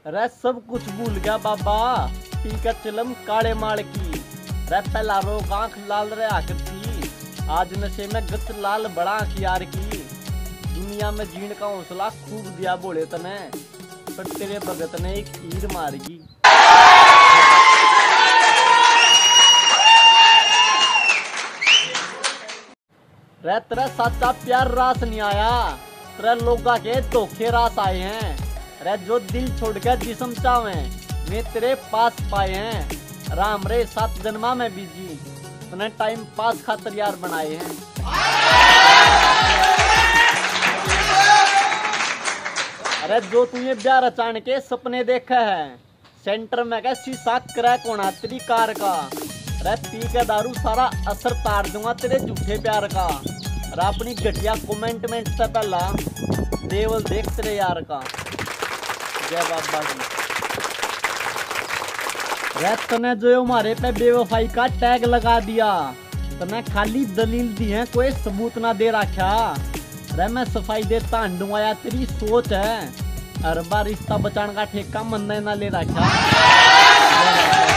रे सब कुछ भूल गया बाबा, पी कर चिलम काले माल की। रे पहला रोग आंख लाल रे आकर थी, आज नशे में गच लाल बड़ा आंख यार की। दुनिया में जीण का हौसला खूब दिया बोले तने, पर तेरे भगत ने एक हीर मारगी। रे तेरा सच्चा प्यार रास नहीं आया, तेरे लोगा के धोखे रास आए हैं। रे जो दिल छोड़ के जिस्म चावे मैं तेरे पास पाए हैं। राम रे 7 जन्मा में बीजी तूने टाइम पास खातर यार बनाए हैं। अरे जो तू ये ब्याह रचाने के सपने देखे है, सेंटर में क्या शीशा क्रैक होना तेरी कार का। अरे पी के दारू सारा असर तार दूंगा तेरे झूठे प्यार का। अरे अपनी घटिया कमेंटमेंट से पहला देवल देख तेरे यार का। जय बाबा जी। रे तने जो हमारे पे बेवफाई का टैग लगा दिया, तने खाली दलील दी है, कोई सबूत ना दे रखा। रे मैं सफाई देता हंडूंगा या तेरी सोच है, हर बार रिश्ता बचाने का ठेका मन ना ले रखा।